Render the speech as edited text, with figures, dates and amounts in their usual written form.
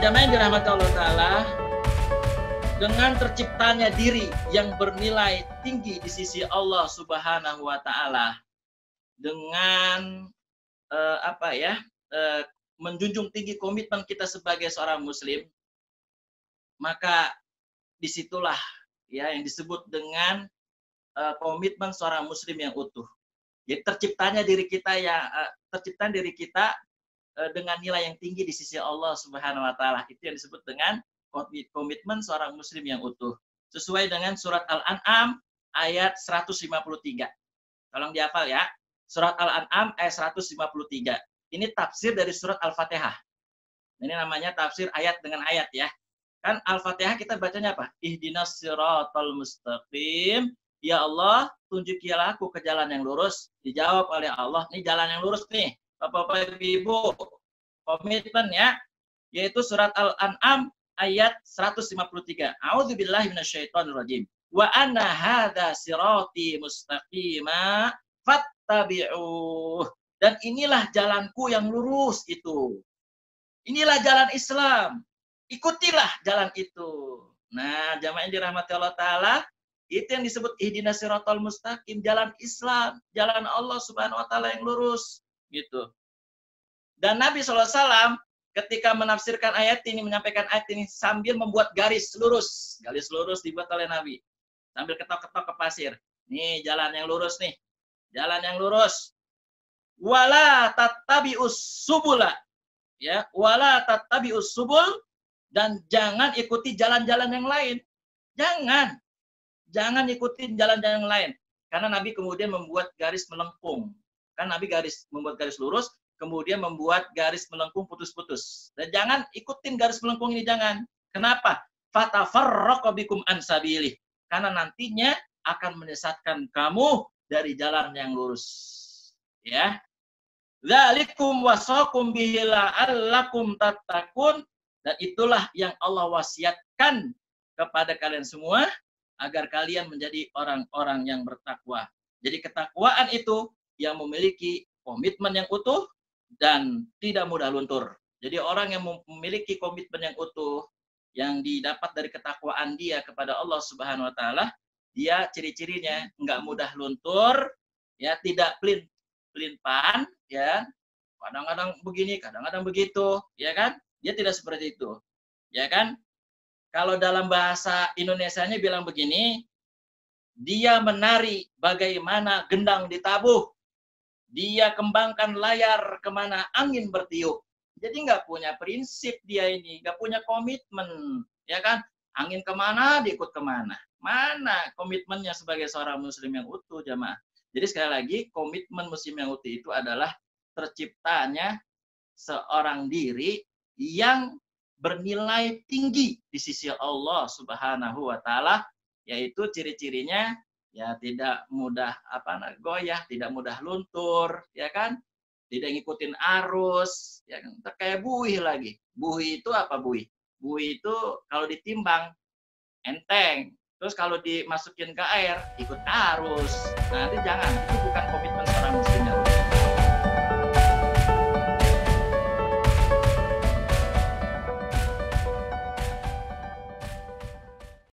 Jamaah yang dirahmati Allah Ta'ala, dengan terciptanya diri yang bernilai tinggi di sisi Allah Subhanahu wa Ta'ala, dengan menjunjung tinggi komitmen kita sebagai seorang muslim, maka disitulah ya yang disebut dengan komitmen seorang muslim yang utuh. Jadi terciptanya diri kita dengan nilai yang tinggi di sisi Allah Subhanahu wa Ta'ala, itu yang disebut dengan komitmen seorang muslim yang utuh, sesuai dengan surat Al-An'am ayat 153. Tolong dihafal ya. Surat Al-An'am ayat 153. Ini tafsir dari surat Al-Fatihah. Ini namanya tafsir ayat dengan ayat ya. Kan Al-Fatihah kita bacanya apa? Ihdinas siratal mustaqim. Ya Allah, tunjukilah aku ke jalan yang lurus. Dijawab oleh Allah, ini jalan yang lurus nih. Bapak-bapak Ibu, komitmen ya. Yaitu surat Al-An'am ayat 153. A'udzubillahi minasyaitonirrajim. Wa anna hadza sirati mustaqima fattabi'uh. Dan inilah jalanku yang lurus itu. Inilah jalan Islam. Ikutilah jalan itu. Nah, jamaah yang dirahmati Allah Ta'ala, itu yang disebut ihdinas siratal mustaqim, jalan Islam, jalan Allah Subhanahu wa Ta'ala yang lurus, gitu. Dan Nabi SAW ketika menafsirkan ayat ini, menyampaikan ayat ini sambil membuat garis lurus dibuat oleh Nabi. Sambil ketok-ketok ke pasir. Nih jalan yang lurus nih. Jalan yang lurus. Wala tattabi'us subula. Ya, wala tattabi'us subul, dan jangan ikuti jalan-jalan yang lain. Jangan ikuti jalan-jalan yang lain. Karena Nabi kemudian membuat garis melengkung. Kan Nabi membuat garis lurus, kemudian membuat garis melengkung putus-putus. Dan jangan ikutin garis melengkung ini, jangan. Kenapa? Fatafarraqu bikum an sabilih. Karena nantinya akan menyesatkan kamu dari jalan yang lurus. Ya. Dzalikum wasaqum bihi la'allakum tattaqun. Dan itulah yang Allah wasiatkan kepada kalian semua agar kalian menjadi orang-orang yang bertakwa. Jadi ketakwaan itu yang memiliki komitmen yang utuh dan tidak mudah luntur. Jadi orang yang memiliki komitmen yang utuh, yang didapat dari ketakwaan dia kepada Allah Subhanahu wa Ta'ala, dia ciri-cirinya enggak mudah luntur, ya, tidak pelin-pelan, ya. Kadang-kadang begini, kadang-kadang begitu, ya kan? Dia tidak seperti itu. Ya kan? Kalau dalam bahasa Indonesianya bilang begini, dia menari bagaimana gendang ditabuh. Dia kembangkan layar kemana angin bertiup. Jadi nggak punya prinsip dia ini, nggak punya komitmen, ya kan? Angin kemana, diikut kemana. Mana komitmennya sebagai seorang muslim yang utuh, jamaah? Jadi sekali lagi, komitmen muslim yang utuh itu adalah terciptanya seorang diri yang bernilai tinggi di sisi Allah Subhanahu wa Ta'ala, yaitu ciri-cirinya ya tidak mudah goyah, tidak mudah luntur, ya kan? Tidak ngikutin arus, ya kan? Kayak buih lagi. Buih itu apa buih? Buih itu kalau ditimbang enteng, terus kalau dimasukin ke air ikut arus. Nah, itu jangan, itu bukan komitmen seorang muslim.